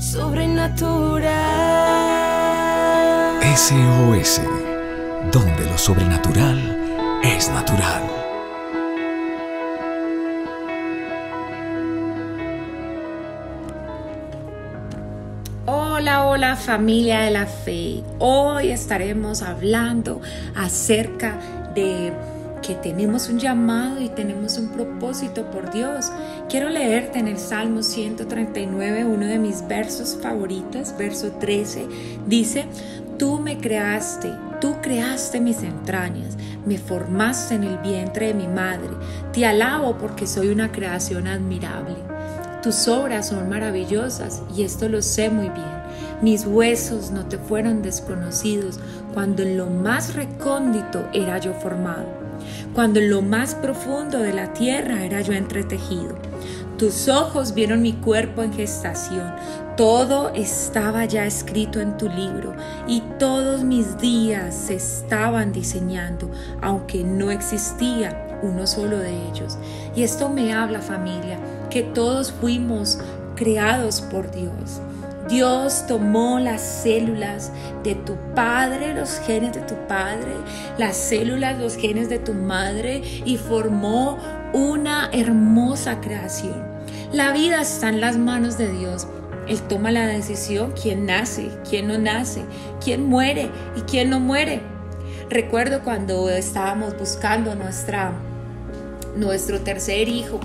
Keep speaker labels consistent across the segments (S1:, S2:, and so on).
S1: Sobrenatural.
S2: SOS, donde lo sobrenatural es natural.
S3: Hola, hola familia de la fe. Hoy estaremos hablando acerca de que tenemos un llamado y tenemos un propósito por Dios. Quiero leerte en el Salmo 139, uno de mis versos favoritos, verso 13. Dice: Tú me creaste, tú creaste mis entrañas, me formaste en el vientre de mi madre. Te alabo porque soy una creación admirable. Tus obras son maravillosas y esto lo sé muy bien. Mis huesos no te fueron desconocidos cuando en lo más recóndito era yo formado. Cuando en lo más profundo de la tierra era yo entretejido. Tus ojos vieron mi cuerpo en gestación. Todo estaba ya escrito en tu libro y todos mis días se estaban diseñando, aunque no existía uno solo de ellos. Y esto me habla, familia, que todos fuimos creados por Dios. Dios tomó las células de tu padre, los genes de tu padre, las células, los genes de tu madre y formó una hermosa creación. La vida está en las manos de Dios. Él toma la decisión quién nace, quién no nace, quién muere y quién no muere. Recuerdo cuando estábamos buscando nuestro tercer hijo,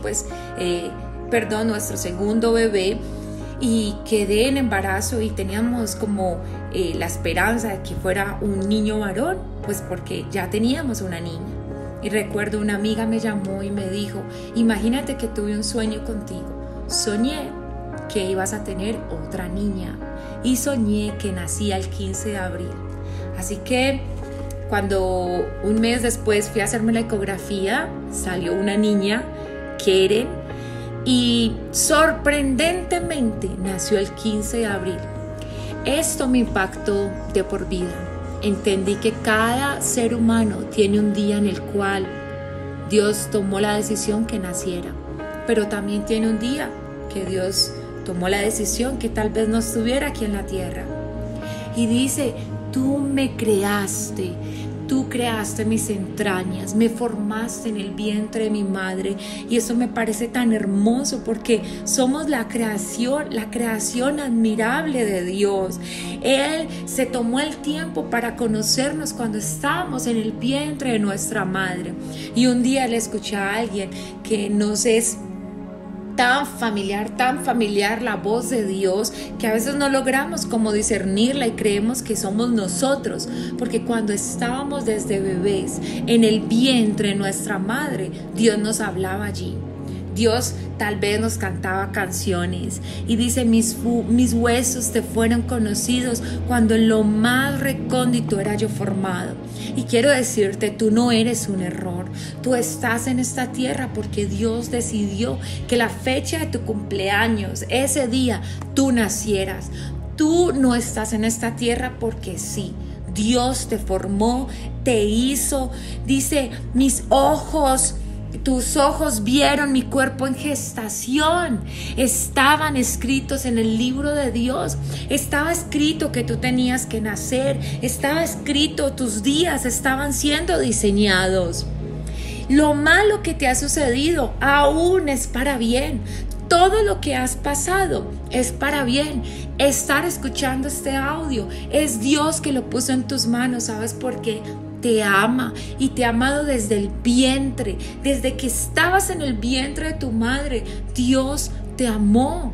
S3: nuestro segundo bebé, y quedé en embarazo y teníamos como la esperanza de que fuera un niño varón, pues porque ya teníamos una niña. Y recuerdo una amiga me llamó y me dijo: imagínate que tuve un sueño contigo. Soñé que ibas a tener otra niña y soñé que nacía el 15 de abril. Así que cuando un mes después fui a hacerme la ecografía, salió una niña, Keren, y sorprendentemente nació el 15 de abril. Esto me impactó de por vida. Entendí que cada ser humano tiene un día en el cual Dios tomó la decisión que naciera, pero también tiene un día que Dios tomó la decisión que tal vez no estuviera aquí en la tierra. Y dice: tú me creaste. Tú creaste mis entrañas, me formaste en el vientre de mi madre. Y eso me parece tan hermoso porque somos la creación admirable de Dios. Él se tomó el tiempo para conocernos cuando estábamos en el vientre de nuestra madre. Y un día le escuché a alguien que nos es tan familiar la voz de Dios, que a veces no logramos como discernirla y creemos que somos nosotros, porque cuando estábamos desde bebés en el vientre de nuestra madre, Dios nos hablaba allí. Dios tal vez nos cantaba canciones y dice: mis huesos te fueron conocidos cuando en lo más recóndito era yo formado. Y quiero decirte, tú no eres un error. Tú estás en esta tierra porque Dios decidió que la fecha de tu cumpleaños, ese día, tú nacieras. Tú no estás en esta tierra porque sí. Dios te formó, te hizo. Dice: tus ojos vieron mi cuerpo en gestación. Estaban escritos en el libro de Dios. Estaba escrito que tú tenías que nacer. Estaba escrito, tus días estaban siendo diseñados. Lo malo que te ha sucedido aún es para bien. Todo lo que has pasado es para bien. Estar escuchando este audio es Dios que lo puso en tus manos. ¿Sabes por qué? Te ama y te ha amado desde el vientre, desde que estabas en el vientre de tu madre. Dios te amó.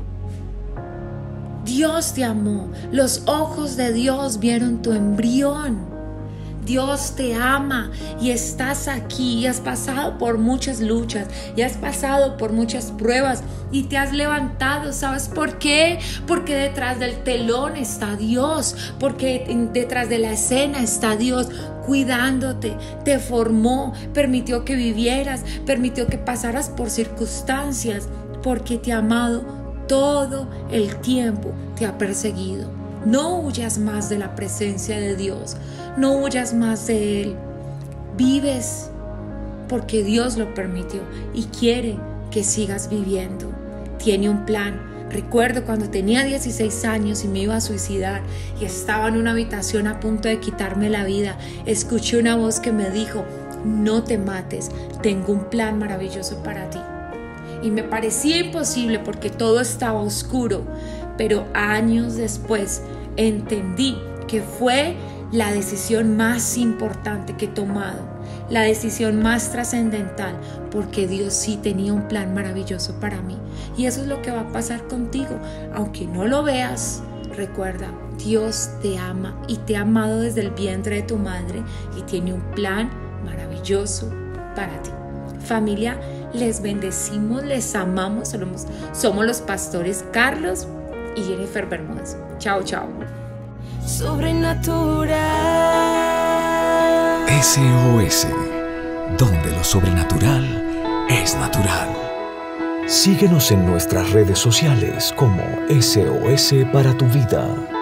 S3: Dios te amó. Los ojos de Dios vieron tu embrión. Dios te ama y estás aquí y has pasado por muchas luchas y has pasado por muchas pruebas y te has levantado. ¿Sabes por qué? Porque detrás del telón está Dios, porque detrás de la escena está Dios cuidándote, te formó, permitió que vivieras, permitió que pasaras por circunstancias, porque te ha amado todo el tiempo, te ha perseguido. No huyas más de la presencia de Dios, no huyas más de Él. Vives porque Dios lo permitió y quiere que sigas viviendo. Tiene un plan, Recuerdo cuando tenía 16 años y me iba a suicidar y estaba en una habitación a punto de quitarme la vida, escuché una voz que me dijo: no te mates, tengo un plan maravilloso para ti. Y me parecía imposible porque todo estaba oscuro, pero años después entendí que fue la decisión más importante que he tomado, la decisión más trascendental, porque Dios sí tenía un plan maravilloso para mí. Y eso es lo que va a pasar contigo, aunque no lo veas. Recuerda, Dios te ama y te ha amado desde el vientre de tu madre y tiene un plan maravilloso para ti. Familia, les bendecimos, les amamos. Somos los pastores Carlos y Jennifer Bermúdez. Chao, chao.
S1: Sobrenatural.
S2: SOS, donde lo sobrenatural es natural.
S4: Síguenos en nuestras redes sociales como SOS para tu vida.